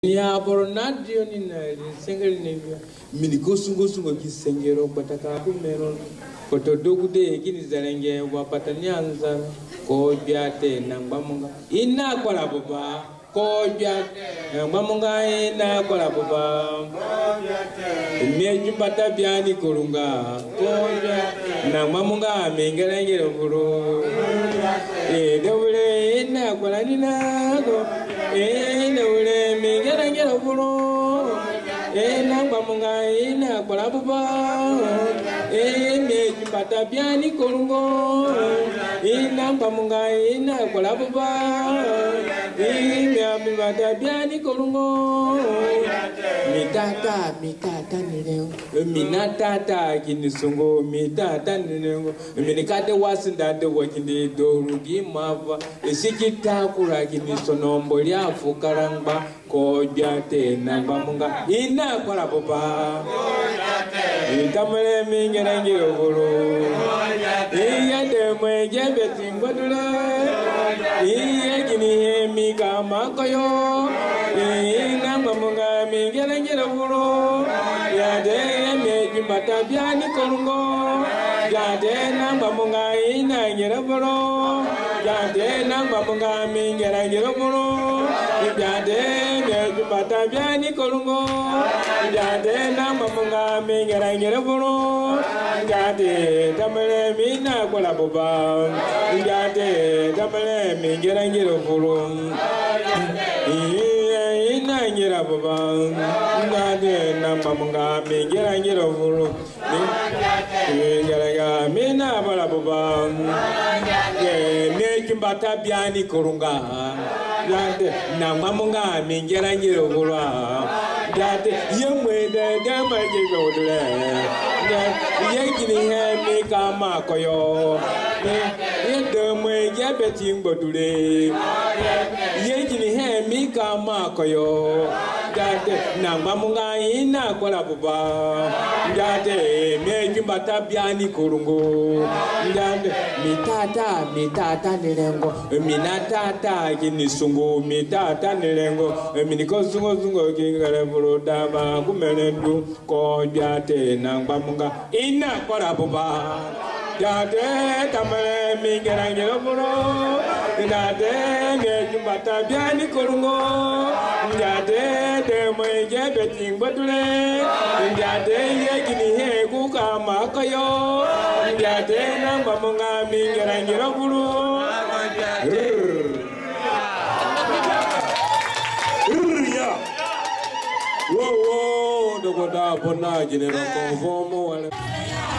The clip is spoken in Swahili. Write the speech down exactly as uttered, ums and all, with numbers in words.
Ya boronadio ni na sengeri ni mini gosungo sungo kisengero bataka kumero koto dogude kini zalenge wapata nyanza ko biate nangbamunga ina kwala baba ko biate nangbamunga ina kwala baba mejumbata biani kolunga ko biate nangbamunga mengerengero buru e dewle ina kwala nina ko e dewle mengerengero buru e nangbamunga ina kwala baba e mejumbata biani kolungo e nangbamunga ina kwala baba e mejumbata biani kolungo mitata mitata nileo minatata kinisungo mitata nileo minikate wasindate wakindi dorugi mava esikita kura kinisonombo lyafu karangba kojate nangbamunga ina kwala baba itamele mingerengiro bulu iyade mwejebe tingodule iye kini mika makoyo ina nangbamunga mingerengiro bulu yade mejumbata biani kolungo yade nangbamunga ina ngiro bulu yade nangbamunga mingerengiro bulu yade mejumbata biani kolungo yade nangbamunga mingerengiro bulu yade tamele mina kwala baba yade tamele mingerengiro bulu ina ngira baba yade nangbamunga mingerengiro bulu yade mina bala baba ye mejumbata biani kolunga yade nangbamunga mingerengiro bulu yade yemwe de dama jigodule yegini he mi kama koyo yede mwe yebeti ngbodule yegini he mi kama koyo yade nangbamunga ina kwala baba yade mejumbata biani kurungu yade mitata mitata nilengo minatata kinisungu mitata nilengo miniko sungo sungo kingale buruda ba kumelendu ko yade nangbamunga ina kwala baba yade tamale mingerangelo buru yade mejumbata biani kurungu yade de mweje beting badule yade yegini he kuka makayo yade nangbamunga mingerangelo buru ya wo wo dogoda bona jinero konfomo wala